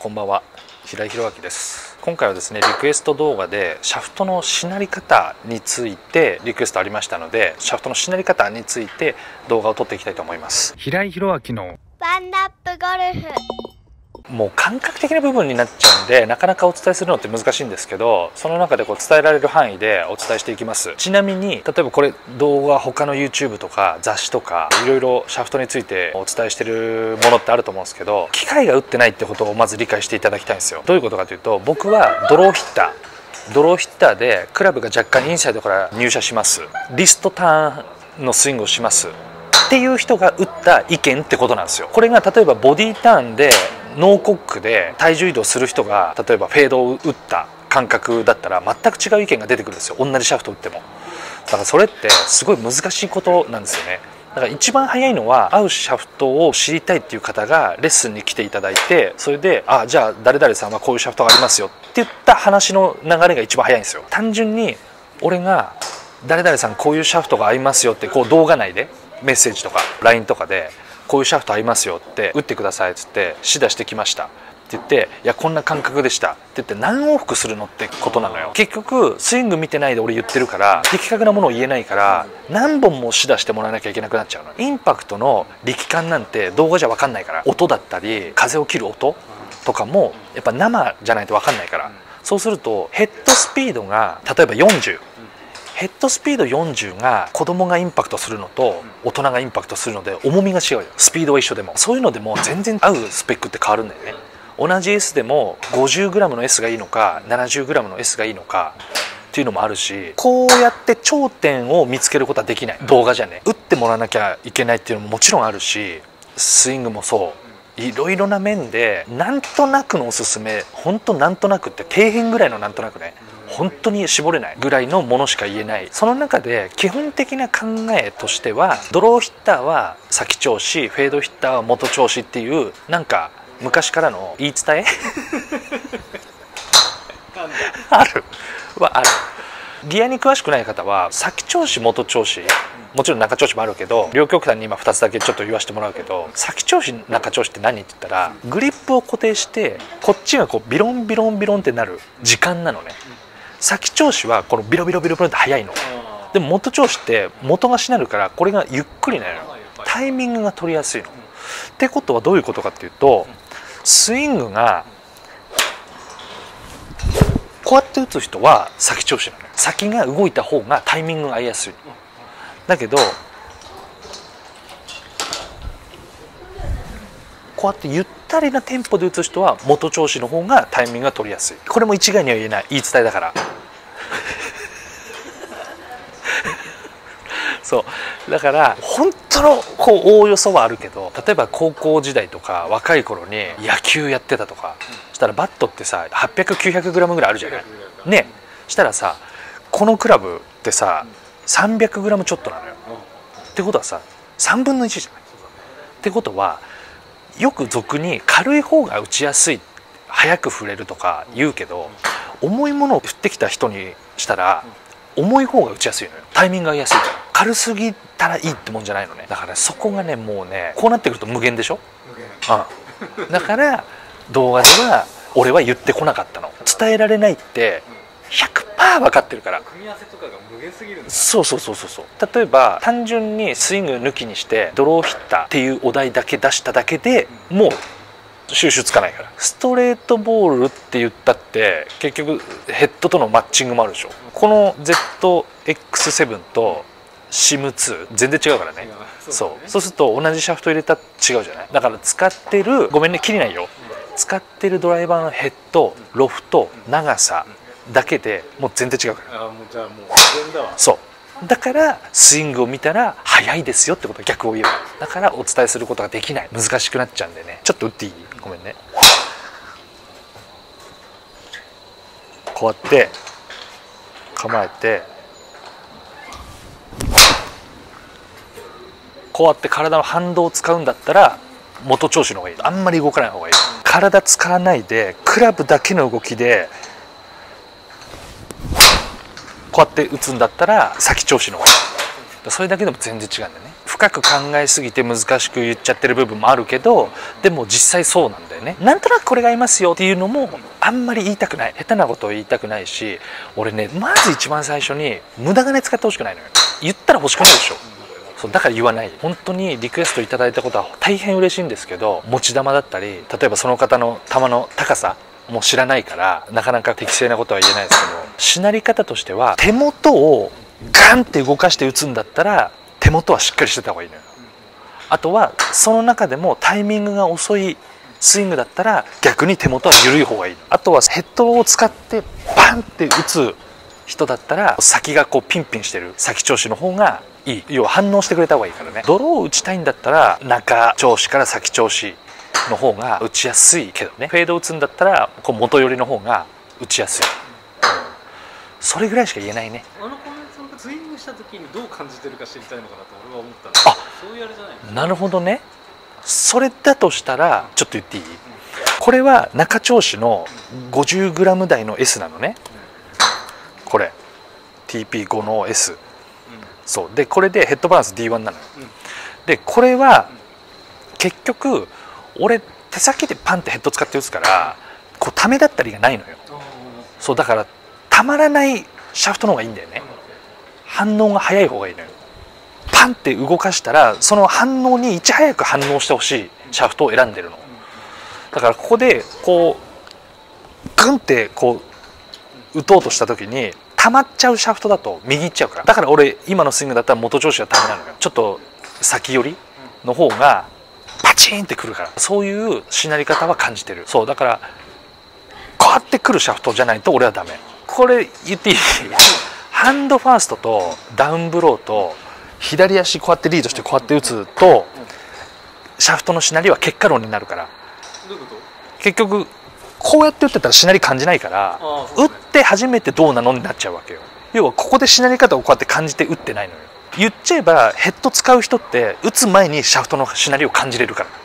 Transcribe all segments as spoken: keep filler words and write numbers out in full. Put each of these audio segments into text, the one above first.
こんばんは、平井宏明です。今回はですね、リクエスト動画でシャフトのしなり方についてリクエストありましたので、シャフトのしなり方について動画を撮っていきたいと思います。平井宏明のワンナップゴルフ。 もう感覚的な部分になっちゃうんで、なかなかお伝えするのって難しいんですけど、その中でこう伝えられる範囲でお伝えしていきます。ちなみに例えばこれ動画、他の YouTube とか雑誌とかいろいろシャフトについてお伝えしてるものってあると思うんですけど、機械が打ってないってことをまず理解していただきたいんですよ。どういうことかというと、僕はドローヒッタードローヒッターでクラブが若干インサイドから入射します、リストターンのスイングをしますっていう人が打った意見ってことなんですよ。これが例えばボディターンでノーコックで体重移動する人が例えばフェードを打った感覚だったら全く違う意見が出てくるんですよ。同じシャフト打っても。だからそれってすごい難しいことなんですよね。だから一番早いのは合うシャフトを知りたいっていう方がレッスンに来ていただいて、それで「あじゃあ誰々さんはこういうシャフトがありますよ」って言った話の流れが一番早いんですよ。単純に俺が「誰々さんこういうシャフトが合いますよ」ってこう動画内でメッセージとか ライン とかでこういうシャフト合いますよって打ってくださいっつって指導してきましたって言って「いやこんな感覚でした」って言って何往復するのってことなのよ。結局スイング見てないで俺言ってるから的確なものを言えないから何本も指導してもらわなきゃいけなくなっちゃうの。インパクトの力感なんて動画じゃ分かんないから、音だったり風を切る音とかもやっぱ生じゃないと分かんないから、そうするとヘッドスピードが例えばよんじゅう、ヘッドスピードよんじゅうが子供がインパクトするのと大人がインパクトするので重みが違うよ。スピードは一緒でもそういうのでも全然合うスペックって変わるんだよね。同じ S でも ごじゅうグラム の S がいいのか ななじゅうグラム の S がいいのかっていうのもあるし、こうやって頂点を見つけることはできない。動画じゃね打ってもらわなきゃいけないっていうのももちろんあるし、スイングもそういろいろな面でなんとなくのおすすめ、本当なんとなくって底辺ぐらいのなんとなくね、本当に絞れないぐらいのものしか言えない。その中で基本的な考えとしては、ドローヒッターは先調子、フェードヒッターは元調子っていうなんか昔からの言い伝えあるはある。ギアに詳しくない方は先調子元調子、もちろん中調子もあるけど、両極端に今ふたつだけちょっと言わせてもらうけど、先調子中調子って何って言ったら、グリップを固定してこっちがこうビロンビロンビロンってなる時間なのね。先調子はこのビロビロビロビロって速いの。でも元調子って元がしなるからこれがゆっくりなの。タイミングが取りやすいの。ってことはどういうことかっていうと、スイングがこうやって打つ人は先調子なの。先が動いた方がタイミングが合いやすい。だけどこうやってゆったりなテンポで打つ人は元調子の方がタイミングが取りやすい。これも一概には言えない言い伝えだからそうだから本当のこうおおよそはあるけど、例えば高校時代とか若い頃に野球やってたとかしたら、バットってさ はっぴゃくきゅうひゃくグラム ぐらいあるじゃないね。したらさこのクラブってさ さんびゃくグラム ちょっとなのよ。ってことはささんぶんのいちじゃない。ってことはよく俗に軽い方が打ちやすい、早く振れるとか言うけど、重いものを振ってきた人にしたら重い方が打ちやすいのよ。タイミングが合いやすいから。軽すぎたらいいってもんじゃないのね。だからそこがねもうねこうなってくると無限でしょ。うん、だから動画では俺は言ってこなかったの。伝えられないってひゃくパーセント分かってるから。 組み合わせとかが無限すぎるんだ。 そうそうそうそうそう。例えば単純にスイング抜きにしてドローヒッターっていうお題だけ出しただけでもう収集つかないから。ストレートボールって言ったって結局ヘッドとのマッチングもあるでしょ。この ゼットエックスセブン と シムツー 全然違うからね。そうそうすると同じシャフト入れたら違うじゃない。だから使ってる、ごめんね切れないよ、使ってるドライバーのヘッド、ロフト、長さだけでもう全然違うから。 ああもうじゃあもう全然だわ。 そうだからスイングを見たら速いですよってことは逆を言えば、だからお伝えすることができない、難しくなっちゃうんでね。ちょっと打っていい？ごめんね。こうやって構えてこうやって体の反動を使うんだったら元調子の方がいい。あんまり動かない方がいい。体使わないでクラブだけの動きでこうやって打つんだったら先調子の方がいい。それだけでも全然違うんだよね。深く考えすぎて難しく言っちゃってる部分もあるけど、でも実際そうなんだよね。 ね。なんとなくこれが合いますよっていうのもあんまり言いたくない、下手なことを言いたくないし、俺ねまず一番最初に無駄金使ってほしくないのよ。言ったら欲しくなるでしょ。そうだから言わない。本当にリクエストいただいたことは大変嬉しいんですけど、持ち玉だったり例えばその方の玉の高さも知らないからなかなか適正なことは言えないですけど、しなり方としては手元をガンって動かして打つんだったら手元はしっかりしてた方がいいのよ。あとはその中でもタイミングが遅いスイングだったら逆に手元は緩い方がいい。あとはヘッドを使ってバンって打つ人だったら先がこうピンピンしてる先調子の方がいい。要は反応してくれた方がいいからね。ドローを打ちたいんだったら中調子から先調子の方が打ちやすいけどね、フェードを打つんだったらこう元寄りの方が打ちやすい。それぐらいしか言えないね。 あのコメントがスイングした時にどう感じてるか知りたいのかなと俺は思ったんですけど、そういうあれじゃないの？ なるほどね。それだとしたらちょっと言っていい？これは中調子の ごじゅうグラム 台の S なのね。これ ティーピーファイブ の S、うん、そうでこれでヘッドバランス ディーワン なのよ、うん、でこれは結局俺手先でパンってヘッド使って打つからこうためだったりがないのよ。そうだからたまらないシャフトの方がいいんだよね。反応が早い方がいいのよ。パンって動かしたらその反応にいち早く反応してほしいシャフトを選んでるの。だからここでこうグンってこう打とうとした時に溜まっちゃうシャフトだと右行っちゃうから。だから俺今のスイングだったら元調子はダメなのよ。ちょっと先寄りの方がパチンってくるから、そういうしなり方は感じてる。そうだからこうやってくるシャフトじゃないと俺はダメ。これ言っていい？ハンドファーストとダウンブローと左足こうやってリードしてこうやって打つとシャフトのしなりは結果論になるから。 どういうこと？ 結局こうやって打ってたらしなり感じないから、打って初めてどうなのになっちゃうわけよ。要はここでしなり方をこうやって感じて打ってないのよ。言っちゃえばヘッド使う人って打つ前にシャフトのしなりを感じれるから。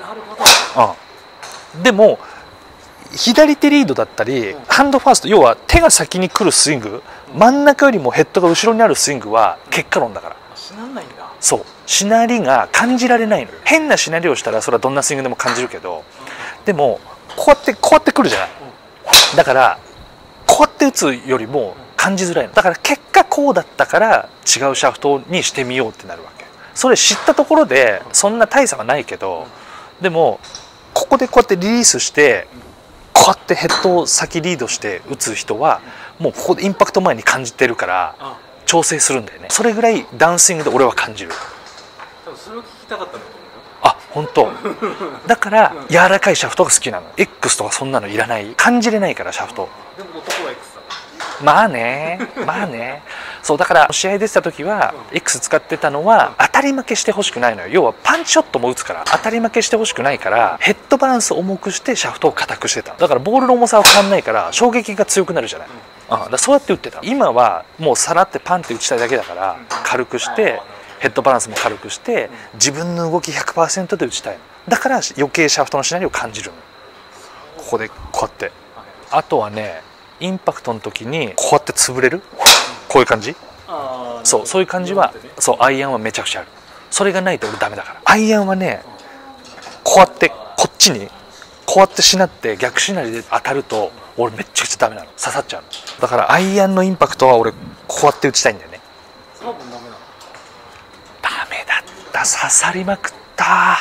なるほど。 うん、でも左手リードだったり、うん、ハンドファースト要は手が先に来るスイング、うん、真ん中よりもヘッドが後ろにあるスイングは結果論だから。 しならないんだ。 そうしなりが感じられないのよ。変なしなりをしたらそれはどんなスイングでも感じるけど、うん、でもこうやってこうやってくるじゃない、うん、だからこうやって打つよりも感じづらいの。だから結果こうだったから違うシャフトにしてみようってなるわけ。それ知ったところでそんな大差はないけど、でもここでこうやってリリースしてこうやってヘッドを先リードして打つ人はもうここでインパクト前に感じてるから調整するんだよね。それぐらいダウンスイングで俺は感じる。 多分それを聞きたかったんだと思うよ。 あ、本当。だから柔らかいシャフトが好きなの。 X とかそんなのいらない。感じれないからシャフト。 でも男は X だ。 まあねまあねそうだから試合出てた時は X 使ってたのは当たり負けしてほしくないのよ。要はパンチショットも打つから当たり負けしてほしくないからヘッドバランスを重くしてシャフトを硬くしてた。だからボールの重さは変わんないから衝撃が強くなるじゃない、うん、だからそうやって打ってた。今はもうさらってパンって打ちたいだけだから軽くしてヘッドバランスも軽くして自分の動き ひゃくパーセント で打ちたい。だから余計シャフトのしなりを感じるの。ここでこうやって。あとはねインパクトの時にこうやって潰れるこういう感じ。そうそういう感じはそうアイアンはめちゃくちゃある。それがないと俺ダメだから。アイアンはねこうやってこっちにこうやってしなって逆しなりで当たると俺めっちゃくちゃダメなの。刺さっちゃうの。だからアイアンのインパクトは俺こうやって打ちたいんだよね。 カーボンダメなの？ ダメだった。刺さりまくった。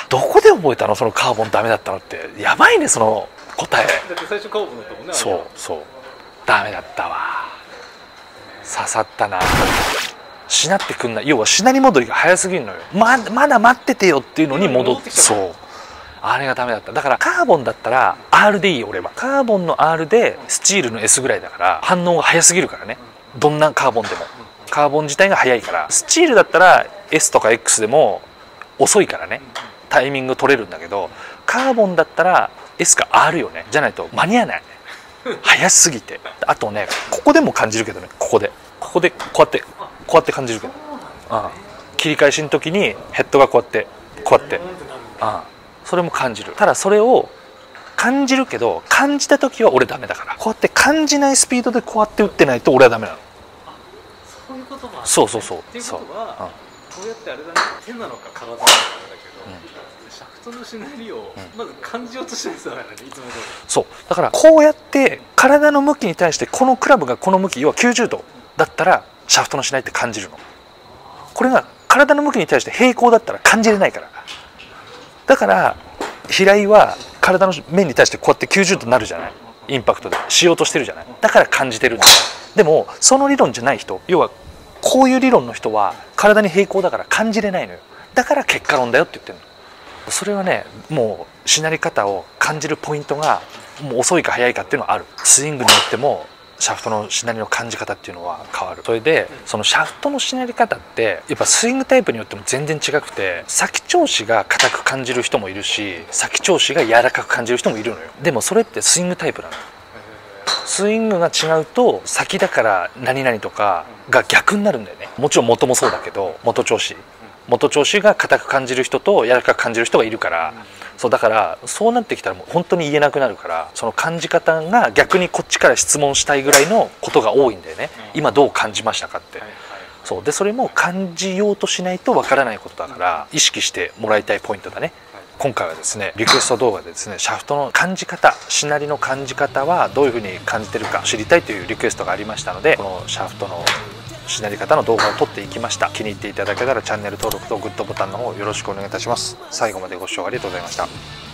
どこで覚えたのそのカーボンダメだったのって。やばいねその答え。 だって最初カーボンだったもんね。 そうそうダメだったわ。刺さったな。しなってくんない。要はしなり戻りが早すぎるのよ。 ま, まだ待っててよっていうのに戻って。そうあれがダメだった。だからカーボンだったら アール でいい。俺はカーボンの アール でスチールの エス ぐらいだから反応が早すぎるからね。どんなカーボンでもカーボン自体が早いから。スチールだったら エス とか エックス でも遅いからねタイミング取れるんだけど、カーボンだったら エス か アール よね。じゃないと間に合わない早すぎて。あとねここでも感じるけどね。ここでここでこうやってこうやって感じるけど、ああ切り返しの時にヘッドがこうやってこうやって、ああそれも感じる。ただそれを感じるけど感じた時は俺ダメだから。こうやって感じないスピードでこうやって打ってないと俺はダメなの。 そういうこともある。 そうそうそう。 っていうことは、うん、こうやってあれだね、手なのか体なのかだけど、 シャフトのしなりをまず感じようとしてるんですよね、いつも通り。 そうだからこうやって体の向きに対してこのクラブがこの向き要はきゅうじゅうどだったらシャフトのしなりって感じるの。これが体の向きに対して平行だったら感じれないから。だから平井は体の面に対してこうやってきゅうじゅうどになるじゃない、インパクトでしようとしてるじゃない。だから感じてるんだよ。でもその理論じゃない人、要はこういう理論の人は体に平行だから感じれないのよ。だから結果論だよって言ってるの。それはね、もうしなり方を感じるポイントがもう遅いか早いかっていうのはある。スイングによってもシャフトのしなりの感じ方っていうのは変わる。それでそのシャフトのしなり方ってやっぱスイングタイプによっても全然違くて、先調子が硬く感じる人もいるし、先調子が柔らかく感じる人もいるのよ。でもそれってスイングタイプなの。スイングが違うと先だから何々とかが逆になるんだよね。もちろん元もそうだけど、元調子元調子が硬く感じる人と柔らかく感じる人がいるから、そうだからそうなってきたらもう本当に言えなくなるから、その感じ方が逆にこっちから質問したいぐらいのことが多いんだよね。今どう感じましたかって。そうでそれも感じようとしないとわからないことだから意識してもらいたいポイントだね。今回はですねリクエスト動画でですねシャフトの感じ方、しなりの感じ方はどういうふうに感じてるか知りたいというリクエストがありましたので、このシャフトのしなり方の動画を撮っていきました。気に入っていただけたらチャンネル登録とグッドボタンの方よろしくお願いいたします。最後までご視聴ありがとうございました。